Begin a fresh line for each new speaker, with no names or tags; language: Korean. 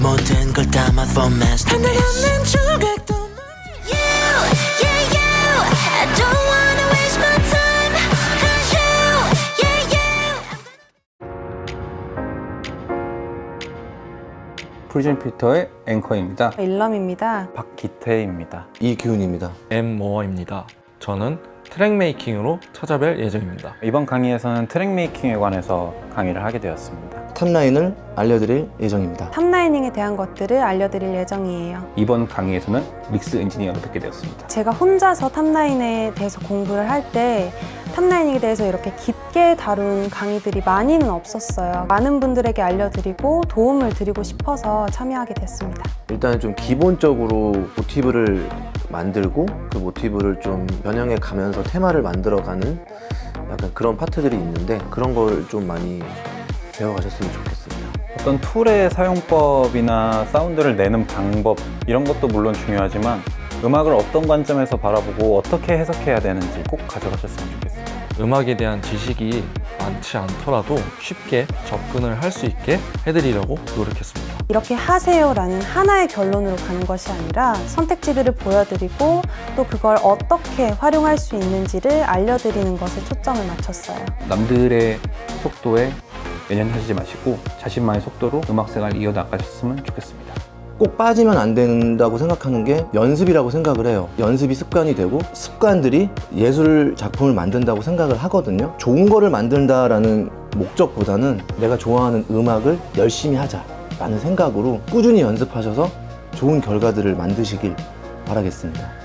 모든 걸 담아 for masterpiece. I don't wanna waste my time. 'Cause
프리즘 필터의 앵커입니다.
일럼입니다.
박기태입니다.
이기훈입니다.
엠모어입니다. 저는 트랙 메이킹으로 찾아뵐 예정입니다.
이번 강의에서는 트랙 메이킹에 관해서 강의를 하게 되었습니다.
탑라인을 알려드릴 예정입니다.
탑라이닝에 대한 것들을 알려드릴 예정이에요.
이번 강의에서는 믹스 엔지니어를 뵙게 되었습니다.
제가 혼자서 탑라인에 대해서 공부를 할 때 탑라이닝에 대해서 이렇게 깊게 다룬 강의들이 많이는 없었어요. 많은 분들에게 알려드리고 도움을 드리고 싶어서 참여하게 됐습니다.
일단 좀 기본적으로 모티브를 만들고 그 모티브를 좀 변형해 가면서 테마를 만들어가는 약간 그런 파트들이 있는데 그런 걸 좀 많이 배워가셨으면 좋겠습니다.
어떤 툴의 사용법이나 사운드를 내는 방법 이런 것도 물론 중요하지만 음악을 어떤 관점에서 바라보고 어떻게 해석해야 되는지 꼭 가져가셨으면 좋겠습니다.
음악에 대한 지식이 많지 않더라도 쉽게 접근을 할 수 있게 해드리려고 노력했습니다.
이렇게 하세요라는 하나의 결론으로 가는 것이 아니라 선택지들을 보여드리고 또 그걸 어떻게 활용할 수 있는지를 알려드리는 것에 초점을 맞췄어요.
남들의 속도에 연연하지 마시고 자신만의 속도로 음악생활 이어나가셨으면 좋겠습니다.
꼭 빠지면 안 된다고 생각하는 게 연습이라고 생각을 해요. 연습이 습관이 되고 습관들이 예술 작품을 만든다고 생각을 하거든요. 좋은 거를 만든다라는 목적보다는 내가 좋아하는 음악을 열심히 하자라는 생각으로 꾸준히 연습하셔서 좋은 결과들을 만드시길 바라겠습니다.